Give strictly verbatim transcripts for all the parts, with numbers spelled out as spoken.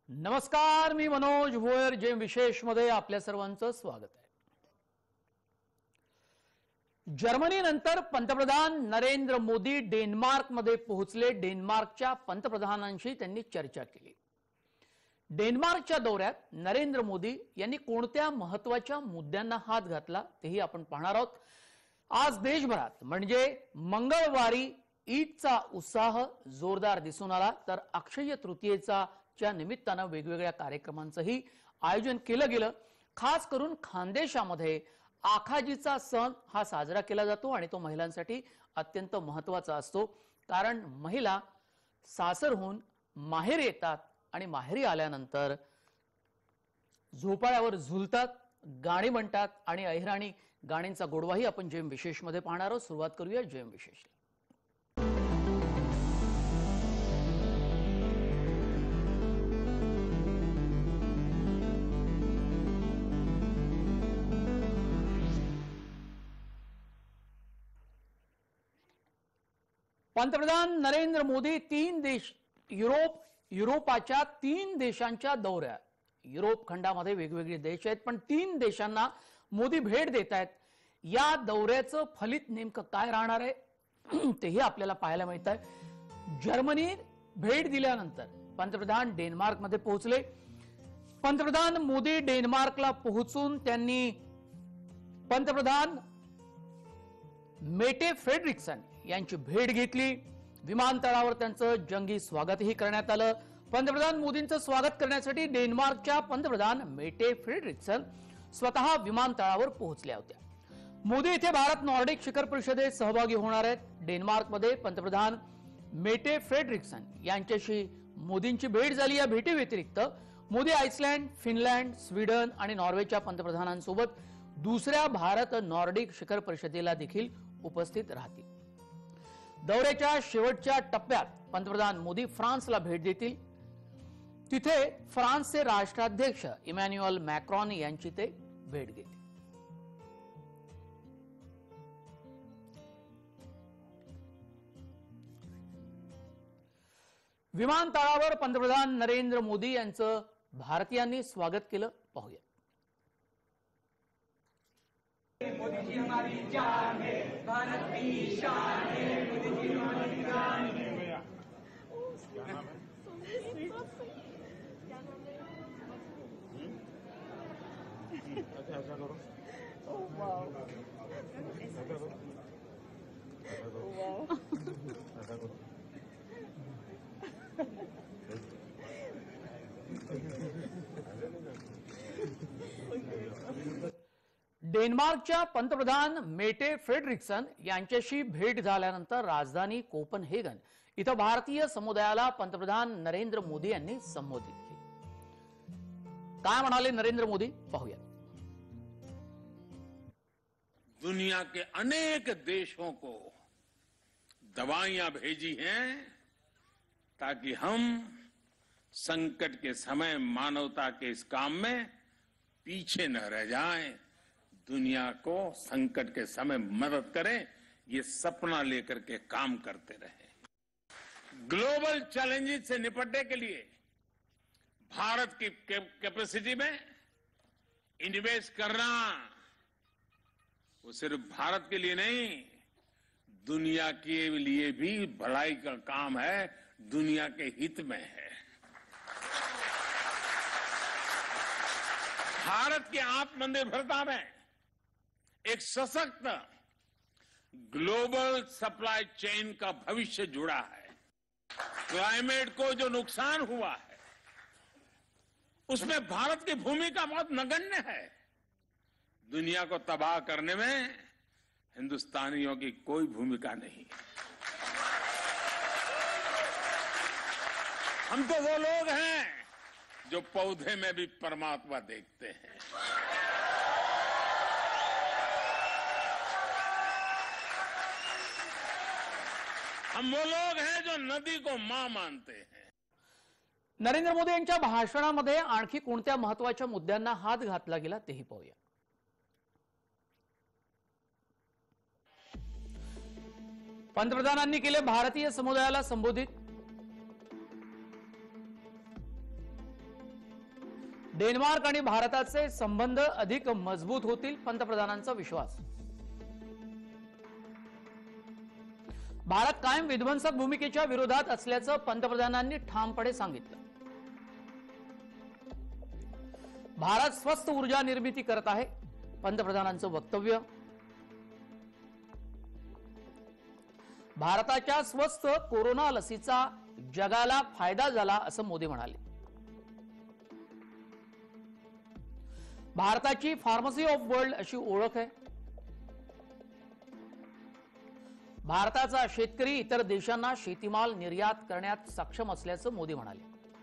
नमस्कार, मी मनोज भोयर. जेम विशेष मध्ये आपल्या सर्वांचं स्वागत आहे. जर्मनी नंतर पंतप्रधान नरेंद्र मोदी डेन्मार्क मध्ये पोहोचले. डेन्मार्कच्या पंतप्रधानांशी त्यांनी चर्चा केली. डेन्मार्कच्या दौऱ्यात नरेंद्र मोदी यांनी कोणत्या महत्त्वाच्या मुद्द्यांना हात घातला तेही आपण पाहणार आहोत. आज देशभरात म्हणजे मंगळवारी ईदचा उत्साह जोरदार दिसून आला, तर अक्षय तृतीयेचा च्या निमित्तानं वेगवेगळ्या कार्यक्रमांचंही आयोजन केलं गेलं. खास करून खानदेशामध्ये आखाजीचा सण हा साजरा केला जातो आणि तो महिलांसाठी अत्यंत महत्त्वाचा असतो, कारण महिला सासरहून माहेर येतात आणि माहेरी आल्यानंतर झोपाळ्यावर झुलतात, गाणी म्हणतात आणि अहिराणी गाण्यांचा गोडवाही आपण जेम विशेष मध्ये पाहणार आहोत. सुरुवात करूया जेम विशेष. पंतप्रधान नरेंद्र मोदी तीन देश युरोप युरोपाच्या तीन देशांच्या दौऱ्यात. युरोप खंडामध्ये वेगवेगळे देश आहेत, पण तीन देशांना मोदी भेट देत आहेत. या दौऱ्याचं फलित नेमकं काय राहणार आहे तेही आपल्याला पाहायला मिळत आहे. जर्मनीत भेट दिल्यानंतर पंतप्रधान डेन्मार्क मध्ये पोहोचले. पंतप्रधान मोदी डेन्मार्कला पोहोचून त्यांनी पंतप्रधान मेटे फ्रेडरिक्सन यांची भेट घेतली. विमानतळावर त्यांचं जंगी स्वागतही करण्यात आलं. पंतप्रधान मोदींचं स्वागत करण्यासाठी डेन्मार्कच्या पंतप्रधान मेटे फ्रेडरिक्सन स्वतः विमानतळावर पोहोचल्या होत्या. मोदी इथे भारत नॉर्डिक शिखर परिषदेत सहभागी होणार आहेत. डेन्मार्कमध्ये पंतप्रधान मेटे फ्रेडरिक्सन यांच्याशी मोदींची भेट झाली. या भेटी व्यतिरिक्त मोदी आइसलँड, फिनलँड, स्वीडन आणि नॉर्वेच्या पंतप्रधानांसोबत दुसऱ्या भारत नॉर्डिक शिखर परिषदेला देखील उपस्थित राहतील. दौऱ्याच्या शेवटच्या टप्प्यात पंतप्रधान मोदी फ्रान्सला भेट देतील. तिथे फ्रान्सचे राष्ट्राध्यक्ष इमॅन्युअल मॅक्रॉन यांची ते भेट घेतील. विमानतळावर पंतप्रधान नरेंद्र मोदी यांचं भारतीयांनी स्वागत केलं. पाहूया. मोदी जी हमारी जान है, भारत की शान है, मोदी जी हमारी जान है. अच्छा ऐसा करो. Oh wow. ऐसा करो. ऐसा करो. Oh wow. ऐसा करो. डेन्मार्कच्या पंतप्रधान मेटे फ्रेडरिक्सन यांच्याशी भेट झाल्यानंतर राजधानी कोपनहेगन इथं भारतीय समुदायाला पंतप्रधान नरेंद्र मोदी यांनी संबोधित केले. काय म्हणाले नरेंद्र मोदी, पाहूया. दुनिया के अनेक देशों को दवाइयां भेजी हैं ताकि हम संकट के समय मानवता के इस काम में पीछे न रह जाएं, दुनिया को संकट के समय मदद करें, ये सपना लेकर के काम करते रहे. ग्लोबल चैलेंजेस से निपटने के लिए भारत की कैपेसिटी में इन्वेस्ट करना वो सिर्फ भारत के लिए नहीं, दुनिया के लिए भी भलाई का काम है, दुनिया के हित में है. भारत की आत्मनिर्भरता में एक सशक्त ग्लोबल सप्लाई चेन का भविष्य जुड़ा है. क्लाइमेट को जो नुकसान हुआ है उसमें भारत की भूमिका बहुत नगण्य है. दुनिया को तबाह करने में हिंदुस्तानियों की कोई भूमिका नहीं. हम तो वो लोग हैं जो पौधे में भी परमात्मा देखते हैं. हम वो लोग हैं जो नदी को मां मानते हैं. नरेंद्र मोदी यांच्या भाषणामध्ये आणखी कोणत्या महत्त्वाच्या मुद्द्यांना हात घातला गेला तेही पाहूया. पंतप्रधानांनी केले भारतीय समुदायाला संबोधित. डेन्मार्क आणि भारताचे संबंध अधिक मजबूत होतील, पंतप्रधानांचा विश्वास. भारत कायम विध्वंसक भूमिकेच्या विरोधात असल्याचं पंतप्रधानांनी ठामपणे सांगितलं. भारत स्वस्त ऊर्जा निर्मिती करत आहे, पंतप्रधानांचं वक्तव्य. भारताच्या स्वस्त कोरोना लसीचा जगाला फायदा झाला असं मोदी म्हणाले. भारताची फार्मसी ऑफ वर्ल्ड अशी ओळख आहे. भारताचा शेतकरी इतर देशांना शेतीमाल निर्यात करण्यात सक्षम असल्याचं मोदी म्हणाले.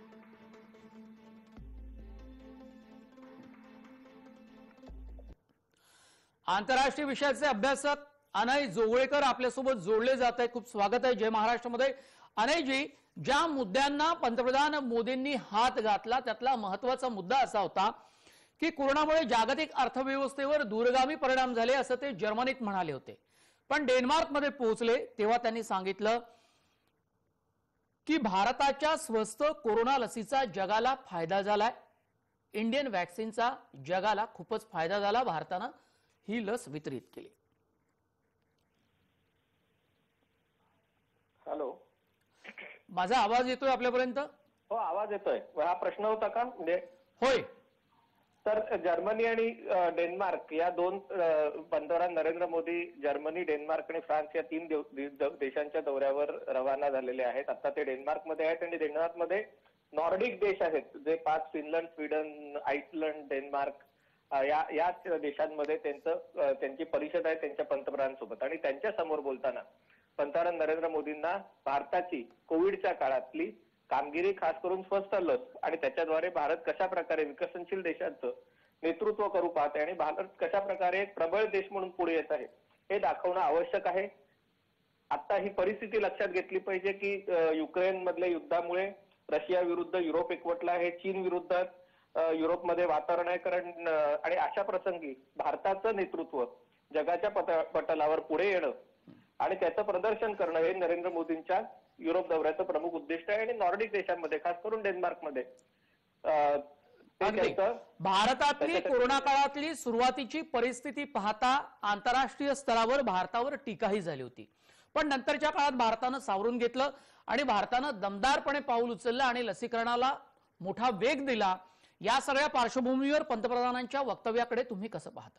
आंतरराष्ट्रीय विषयाचे अभ्यासक अनय जोगळेकर आपल्यासोबत जोडले जात आहे. खूप स्वागत आहे. जय महाराष्ट्रमध्ये. अनयजी, ज्या मुद्द्यांना पंतप्रधान मोदींनी हात घातला त्यातला महत्वाचा मुद्दा असा होता की कोरोनामुळे जागतिक अर्थव्यवस्थेवर दूरगामी परिणाम झाले असं ते जर्मनीत म्हणाले होते. पण डेन्मार्कमध्ये पोहोचले तेव्हा त्यांनी सांगितलं की भारताच्या स्वस्त कोरोना लसीचा जगाला फायदा झालाय. इंडियन वॅक्सिनचा जगाला खूपच फायदा झाला. भारतानं ही लस वितरित केली. हॅलो, माझा आवाज येतोय आपल्यापर्यंत? हो, आवाज येतोय. हा प्रश्न होता का? म्हणजे होय. तर जर्मनी आणि डेन्मार्क या दोन पंतप्रधान नरेंद्र मोदी जर्मनी, डेन्मार्क आणि फ्रान्स या तीन देशांच्या दौऱ्यावर रवाना झालेले आहेत. आता ते डेन्मार्कमध्ये आहेत आणि डेन्मार्कमध्ये नॉर्डिक देश आहेत जे पाच, फिनलंड, स्वीडन, आइसलंड, डेन्मार्क या या देशांमध्ये त्यांचं त्यांची परिषद आहे त्यांच्या पंतप्रधानांसोबत. आणि त्यांच्या समोर बोलताना पंतप्रधान नरेंद्र मोदींना भारताची कोविडच्या काळातली कामगिरी, खास करून स्वस्त लस आणि त्याच्याद्वारे भारत कशा प्रकारे विकसनशील देशांचं नेतृत्व करू पाहते आणि भारत कशा प्रकारे एक प्रबळ देश म्हणून पुढे येत आहे हे दाखवणं आवश्यक आहे. आता ही परिस्थिती लक्षात घेतली पाहिजे की युक्रेन मधल्या युद्धामुळे रशिया विरुद्ध युरोप एकवटला आहे, चीन विरुद्ध युरोपमध्ये वातावरण आहे. कारण आणि अशा प्रसंगी भारताचं नेतृत्व जगाच्या पटलावर पुढे येणं आणि त्याचं प्रदर्शन करणं हे नरेंद्र मोदींच्या युरोप दौऱ्याचं प्रमुख उद्दिष्ट आहे. आणि नॉर्डिक देशांमध्ये, खास करून डेन्मार्कमध्ये भारतातली कोरोना काळातली सुरुवातीची परिस्थिती पाहता आंतरराष्ट्रीय स्तरावर भारतावर टीकाही झाली होती. पण नंतरच्या काळात भारतानं सावरून घेतलं आणि भारतानं दमदारपणे पाऊल उचललं आणि लसीकरणाला मोठा वेग दिला. या सगळ्या पार्श्वभूमीवर पंतप्रधानांच्या वक्तव्याकडे तुम्ही कसं पाहता?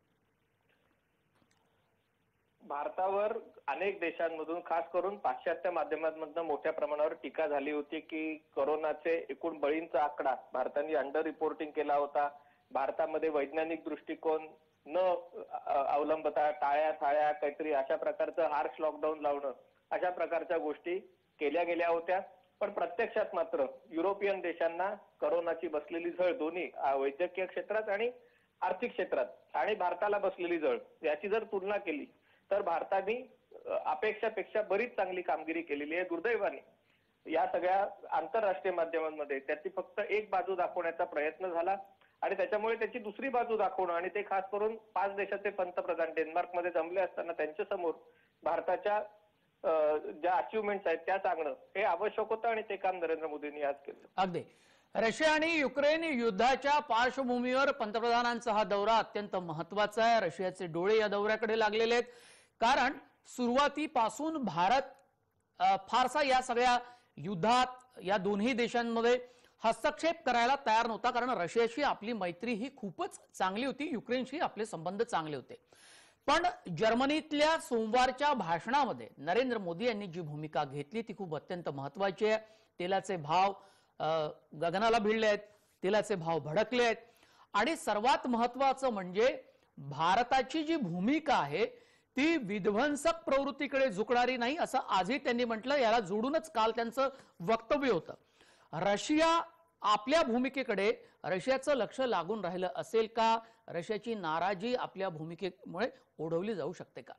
भारतावर अनेक देशांमधून, खास करून पाश्चात्य माध्यमांमधून मोठ्या प्रमाणावर टीका झाली होती की कोरोनाचे एकूण बळींचा आकडा भारताने अंडर रिपोर्टिंग केला होता. भारतामध्ये वैज्ञानिक दृष्टिकोन न अवलंबता टाळ्या थाळ्या काहीतरी अशा प्रकारचं हार्श लॉकडाऊन लावणं, अशा प्रकारच्या गोष्टी केल्या गेल्या होत्या. पण प्रत्यक्षात मात्र युरोपियन देशांना कोरोनाची बसलेली झळ, दोन्ही वैद्यकीय क्षेत्रात आणि आर्थिक क्षेत्रात, आणि भारताला बसलेली झळ याची जर तुलना केली तर भारताने अपेक्षापेक्षा बरीच चांगली कामगिरी केलेली आहे. दुर्दैवाने या सगळ्या आंतरराष्ट्रीय माध्यमांमध्ये त्याची फक्त एक बाजू दाखवण्याचा प्रयत्न झाला आणि त्याच्यामुळे त्याची दुसरी बाजू दाखवणं, आणि ते खास करून पाच देशाचे पंतप्रधान डेन्मार्कमध्ये जमले असताना त्यांच्या समोर भारताच्या ज्या अचिव्हमेंट्स आहेत त्या सांगणं हे आवश्यक होतं आणि ते काम नरेंद्र मोदींनी आज केलं. अगदी. रशिया आणि युक्रेन युद्धाच्या पार्श्वभूमीवर पंतप्रधानांचा हा दौरा अत्यंत महत्वाचा आहे. रशियाचे डोळे या दौऱ्याकडे लागलेले आहेत, कारण सुरुवातीपासून भारत फारसा या सगळ्या युद्धात या दोन्ही देशांमध्ये हस्तक्षेप करायला तयार नव्हता. कारण रशियाशी आपली मैत्री ही खूपच चांगली होती, युक्रेनशी आपले संबंध चांगले होते. पण जर्मनीतल्या सोमवारच्या भाषणामध्ये नरेंद्र मोदी यांनी जी भूमिका घेतली ती खूप अत्यंत महत्वाची आहे. तेलाचे भाव गगनाला भिडले आहेत, तेलाचे भाव भडकले आहेत, आणि सर्वात महत्वाचं म्हणजे भारताची जी भूमिका आहे ती विध्वंसक प्रवृत्तीकडे झुकणारी नाही असं आजही त्यांनी म्हटलं. याला जोडूनच काल त्यांचं वक्तव्य होतं. रशिया आपल्या भूमिकेकडे, रशियाचं लक्ष लागून राहिलं असेल का? रशियाची नाराजी आपल्या भूमिकेमुळे ओढवली जाऊ शकते का?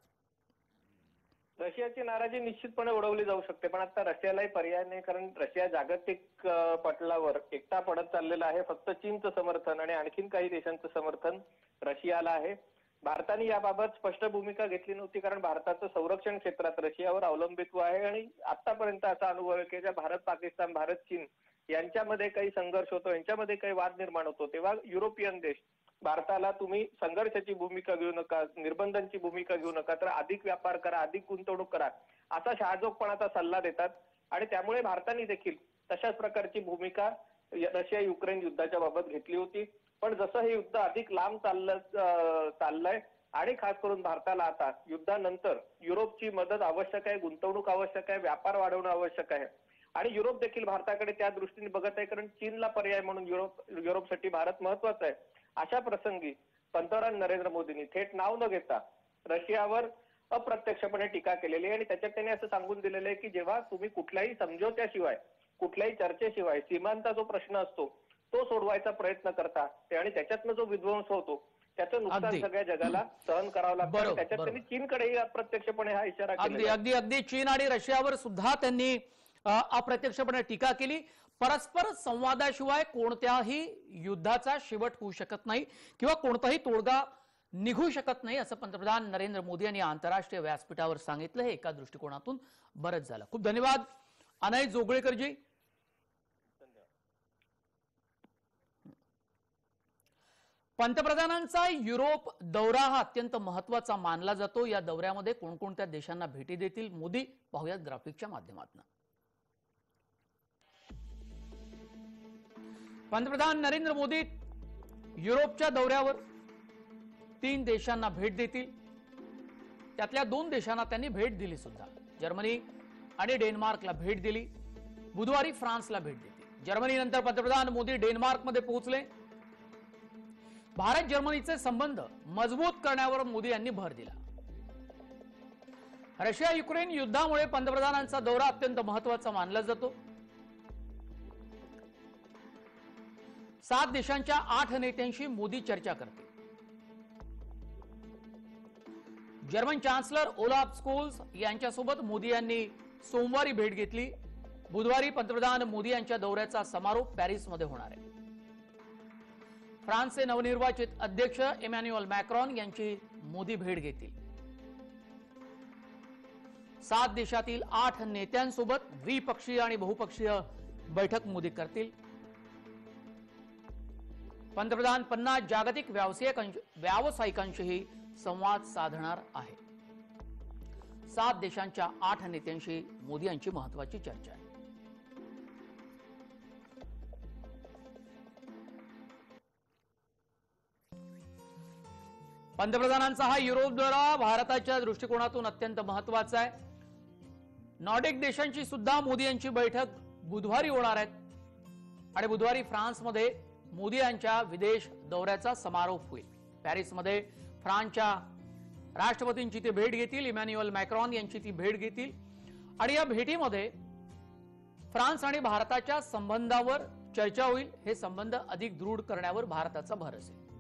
रशियाची नाराजी निश्चितपणे ओढवली जाऊ शकते, पण आता रशियालाही पर्याय नाही. कारण रशिया जागतिक पटलावर एकटा पडत चाललेला आहे. फक्त चीनचं समर्थन आणि आणखीन काही देशांचं समर्थन रशियाला आहे. भारताने याबाबत स्पष्ट भूमिका घेतली नव्हती, कारण भारताचं संरक्षण क्षेत्रात रशियावर अवलंबित्व आहे आणि आतापर्यंत असा अनुभव आहे की भारत पाकिस्तान, भारत चीन यांच्यामध्ये काही संघर्ष होतो, यांच्यामध्ये काही वाद निर्माण होतो, तेव्हा युरोपियन देश भारताला तुम्ही संघर्षाची भूमिका घेऊ नका, निर्बंधांची भूमिका घेऊ नका, तर अधिक व्यापार करा, अधिक गुंतवणूक करा, असा शहाजोगपणाचा सल्ला देतात. आणि त्यामुळे भारताने देखील तशाच प्रकारची भूमिका रशिया युक्रेन युद्धाच्या बाबत घेतली होती. पण जसं हे युद्ध अधिक लांब चाललं चाललंय आणि खास करून भारताला आता युद्धानंतर युरोपची मदत आवश्यक आहे, गुंतवणूक आवश्यक आहे, व्यापार वाढवणं आवश्यक आहे. आणि युरोप देखील भारताकडे त्या दृष्टीने बघत आहे, कारण चीनला पर्याय म्हणून युरोप युरोपसाठी भारत महत्वाचा आहे. अशा प्रसंगी पंतप्रधान नरेंद्र मोदींनी थेट नाव न घेता रशियावर अप्रत्यक्षपणे टीका केलेली आहे. आणि त्याच्यात त्यांनी असं सांगून दिलेलं आहे की जेव्हा तुम्ही कुठल्याही समझोत्याशिवाय, कुठल्याही चर्चेशिवाय सीमांचा जो प्रश्न असतो तो सोडवायचा प्रयत्न करता ते आणि त्याच्यातनं जो विध्वंस होतो त्याचं नुकसान अगदी. सगळ्या जगाला सहन करावं लागतं. बरोबर, आणि त्याच्यात बरोबर. त्यांनी चीनकडेही अप्रत्यक्षपणे हा इशारा अगदी केला. अगदी अगदी चीन आणि रशियावर सुद्धा त्यांनी अ, अप्रत्यक्षपणे टीका केली. परस्पर संवादाशिवाय कोणत्याही युद्धाचा शेवट होऊ शकत नाही किंवा कोणताही तोडगा निघू शकत नाही, असं पंतप्रधान नरेंद्र मोदी यांनी आंतरराष्ट्रीय व्यासपीठावर सांगितलं. हे एका दृष्टिकोनातून बरंच झालं. खूप धन्यवाद अनय जोगळेकरजी. पंतप्रधानांचा युरोप दौरा हा अत्यंत महत्वाचा मानला जातो. या दौऱ्यामध्ये कोणकोणत्या देशांना भेटी देतील मोदी, पाहूयात ग्राफिकच्या माध्यमातून. पंतप्रधान नरेंद्र मोदी युरोपच्या दौऱ्यावर तीन देशांना भेट देतील. त्यातल्या दोन देशांना त्यांनी भेट दिली सुद्धा. जर्मनी आणि डेन्मार्कला भेट दिली. बुधवारी फ्रान्सला भेट दिली. जर्मनीनंतर पंतप्रधान मोदी डेन्मार्कमध्ये पोहोचले. भारत जर्मनीचे संबंध मजबूत करण्यावर मोदी यांनी भर दिला. रशिया युक्रेन युद्धामुळे पंतप्रधानांचा दौरा अत्यंत महत्वाचा मानला जातो. सात देशांच्या आठ नेत्यांशी मोदी चर्चा करतील. जर्मन चान्सलर ओलाफ स्कोल्स यांच्यासोबत मोदी यांनी सोमवारी भेट घेतली. बुधवारी पंतप्रधान मोदी यांच्या दौऱ्याचा समारोप पॅरिसमध्ये होणार आहे. फ्रान्सचे नवनिर्वाचित अध्यक्ष इमॅन्युअल मॅक्रॉन यांची मोदी भेट घेतील. सात देशातील आठ नेत्यांसोबत द्विपक्षीय आणि बहुपक्षीय बैठक मोदी करतील. पंतप्रधान पन्नास जागतिक व्यावसायिकांशीही संवाद साधणार आहे. सात देशांच्या आठ नेत्यांशी मोदी यांची महत्वाची चर्चा आहे. पंतप्रधानांचा हा युरोप दौरा भारताच्या दृष्टिकोनातून अत्यंत महत्वाचा आहे. नॉर्डिक देशांची सुद्धा मोदी यांची बैठक बुधवारी होणार आहे आणि बुधवारी फ्रान्समध्ये मोदी यांच्या विदेश दौऱ्याचा समारोप होईल. पॅरिसमध्ये फ्रान्सच्या राष्ट्रपतींची ते भेट घेतील. इमॅन्युअल मॅक्रॉन यांची ती भेट घेतील आणि या भेटीमध्ये फ्रान्स आणि भारताच्या संबंधावर चर्चा होईल. हे संबंध अधिक दृढ करण्यावर भारताचा भर असेल.